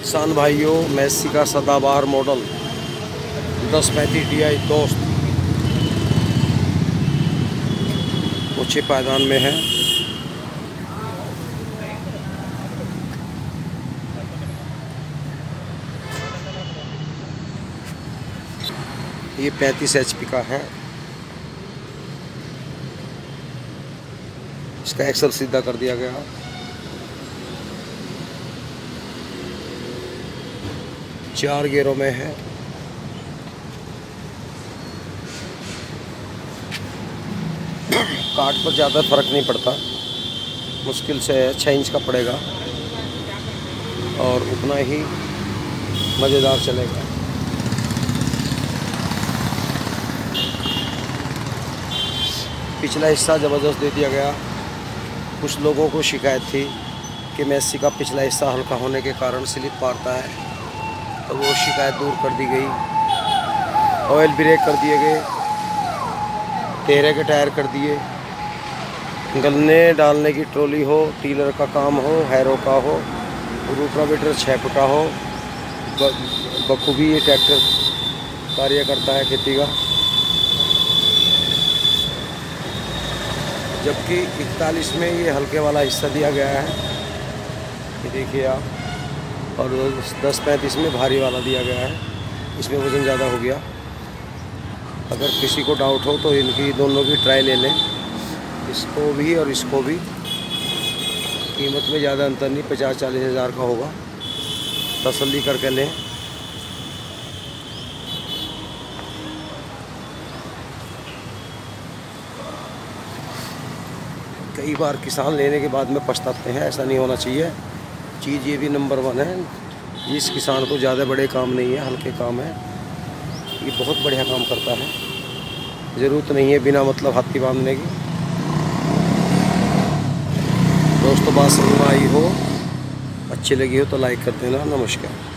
किसान भाइयों, मैसी का सदाबहार मॉडल 1035 DI दोस्त ऊंचे पायदान में है। ये 35 HP का है। इसका एक्सल सीधा कर दिया गया। चार गियरों में है। काट पर ज़्यादा फर्क नहीं पड़ता, मुश्किल से 6 इंच का पड़ेगा और उतना ही मज़ेदार चलेगा। पिछला हिस्सा ज़बरदस्त दे दिया गया। कुछ लोगों को शिकायत थी कि मैसी का पिछला हिस्सा हल्का होने के कारण स्लिप मारता है, तो वो शिकायत दूर कर दी गई। ऑयल ब्रेक कर दिए गए, तेरे के टायर कर दिए। गन्ने डालने की ट्रॉली हो, टीलर का काम हो, हैरो का हो, रोटावेटर 6 फुटा हो, बखूबी ये ट्रैक्टर कार्य करता है खेती का। जबकि 41 में ये हल्के वाला हिस्सा दिया गया है, ये देखिए आप, और 1035 में भारी वाला दिया गया है। इसमें वज़न ज़्यादा हो गया। अगर किसी को डाउट हो तो इनकी दोनों की ट्राई ले लें, इसको भी और इसको भी। कीमत में ज़्यादा अंतर नहीं, 50-40 हज़ार का होगा। तसल्ली करके लें। कई बार किसान लेने के बाद में पछताते हैं, ऐसा नहीं होना चाहिए। चीज़ ये भी नंबर 1 है। जिस किसान को ज़्यादा बड़े काम नहीं है, हल्के काम है, ये बहुत बढ़िया काम करता है। ज़रूरत नहीं है बिना मतलब हाथी बांधने की। दोस्तों, बात समझ में आई हो, अच्छी लगी हो तो लाइक कर देना। नमस्कार।